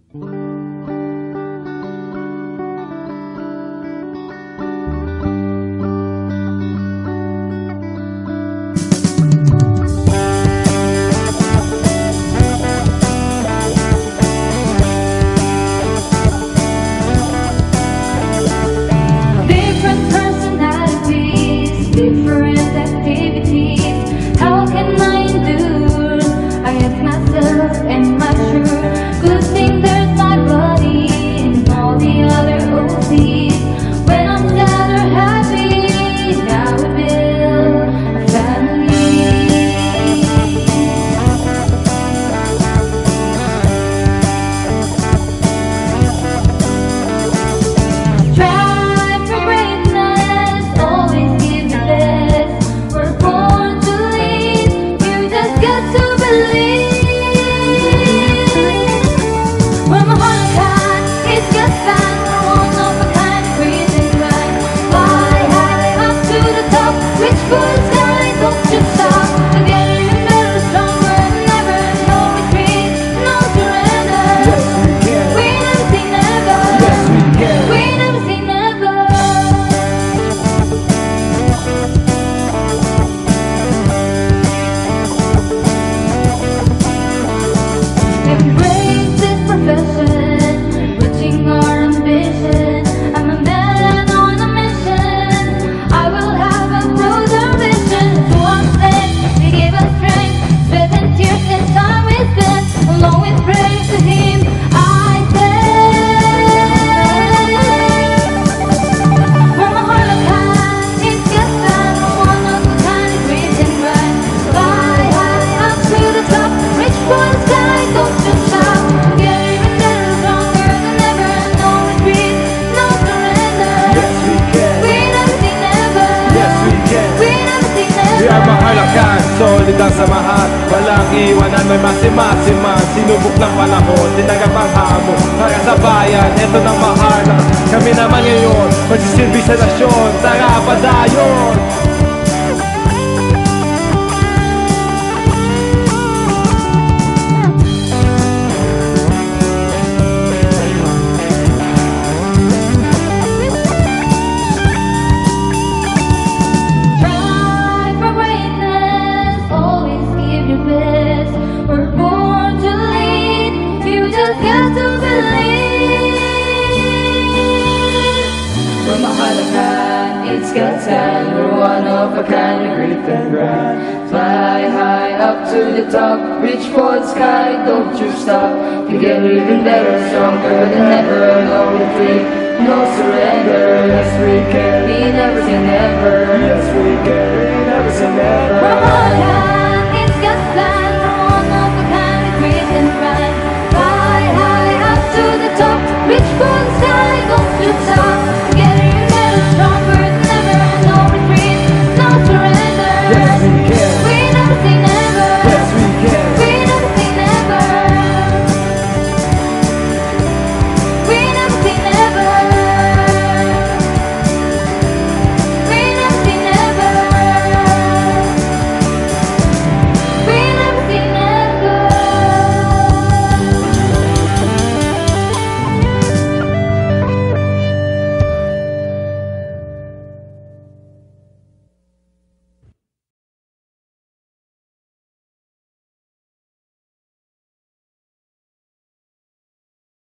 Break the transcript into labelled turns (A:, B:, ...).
A: Different activities, how can I endure? I ask myself, am I sure? Good thing there's my body and all the other OCs. When I'm sad or happy, now we build a family. Strive for greatness, always give your best. We're born to lead, you just got to believe. We're Maharlakan, it's just fun. We're one of a kind, breathing right. Fly high up to the top, reach for the sky, don't you stop. Together even better, stronger than ever. No retreat, no surrender.
B: Yes, we can.
A: We never say never.
B: Yes, we can.
A: We never say never. Embrace this profession, reaching our ambition. I'm a man on a mission. I will have a broader vision. To us then, He gave us strength, sweat and tears and time we spent. Along with praise to Him, I stand. We're Maharlakan, it's just fun. One of a kind, breathing right. Fly high up to the top, reach for the sky, don't you stop. Together even better, stronger than ever. No retreat, no surrender.
B: Yes, we can.
A: We never say never.
B: Yes, we can.
A: We never say never.
B: We are Maharlakan, solid ang samahan. Walang iwanan, may masiman. Sinubok ng panahon, tinagap ang hamon. Para sa bayan, eto ng Maharlakan. Kami naman ngayon, magsisilbi sa nasyon. Tara, padayon!
A: Try for greatness, always give your best. We're born to lead, you just got to believe.
C: We're Maharlakan, it's got time. We're one of a kind, great and grand. Fly high up to the top, reach for the sky, don't you stop. Together even better, stronger than ever. No retreat, no surrender. Yes, we can. We never say never.
B: Yes, we can. We never say never.
A: We're